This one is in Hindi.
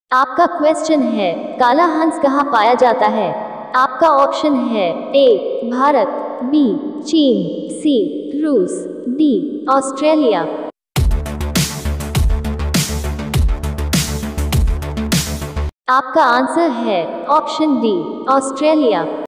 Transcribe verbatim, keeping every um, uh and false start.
आपका क्वेश्चन है, काला हंस कहाँ पाया जाता है? आपका ऑप्शन है ए भारत, बी चीन, सी रूस, डी ऑस्ट्रेलिया। आपका आंसर है ऑप्शन डी ऑस्ट्रेलिया।